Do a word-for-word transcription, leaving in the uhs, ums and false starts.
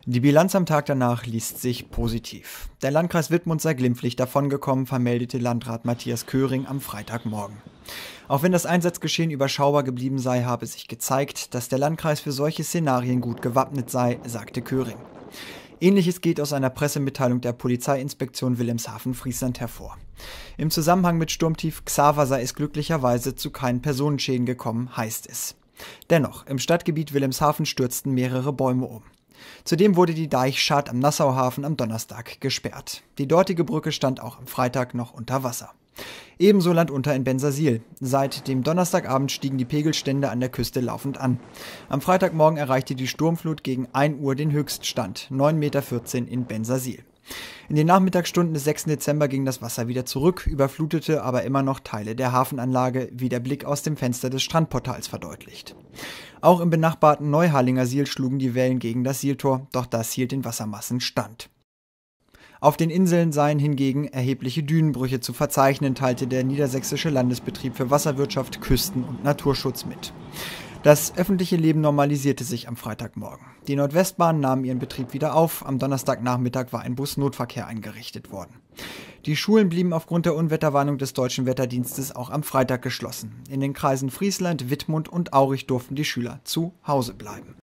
Die Bilanz am Tag danach liest sich positiv. Der Landkreis Wittmund sei glimpflich davongekommen, vermeldete Landrat Matthias Köring am Freitagmorgen. Auch wenn das Einsatzgeschehen überschaubar geblieben sei, habe sich gezeigt, dass der Landkreis für solche Szenarien gut gewappnet sei, sagte Köring. Ähnliches geht aus einer Pressemitteilung der Polizeiinspektion Wilhelmshaven-Friesland hervor. Im Zusammenhang mit Sturmtief Xaver sei es glücklicherweise zu keinen Personenschäden gekommen, heißt es. Dennoch, im Stadtgebiet Wilhelmshaven stürzten mehrere Bäume um. Zudem wurde die Deichschad am Nassauhafen am Donnerstag gesperrt. Die dortige Brücke stand auch am Freitag noch unter Wasser. Ebenso landunter in Bensersiel. Seit dem Donnerstagabend stiegen die Pegelstände an der Küste laufend an. Am Freitagmorgen erreichte die Sturmflut gegen ein Uhr den Höchststand, neun Komma vierzehn Meter in Bensersiel. In den Nachmittagsstunden des sechsten Dezember ging das Wasser wieder zurück, überflutete aber immer noch Teile der Hafenanlage, wie der Blick aus dem Fenster des Strandportals verdeutlicht. Auch im benachbarten Neuharlinger Siel schlugen die Wellen gegen das Sieltor, doch das hielt den Wassermassen stand. Auf den Inseln seien hingegen erhebliche Dünenbrüche zu verzeichnen, teilte der Niedersächsische Landesbetrieb für Wasserwirtschaft, Küsten- und Naturschutz mit. Das öffentliche Leben normalisierte sich am Freitagmorgen. Die Nordwestbahn nahm ihren Betrieb wieder auf. Am Donnerstagnachmittag war ein Busnotverkehr eingerichtet worden. Die Schulen blieben aufgrund der Unwetterwarnung des Deutschen Wetterdienstes auch am Freitag geschlossen. In den Kreisen Friesland, Wittmund und Aurich durften die Schüler zu Hause bleiben.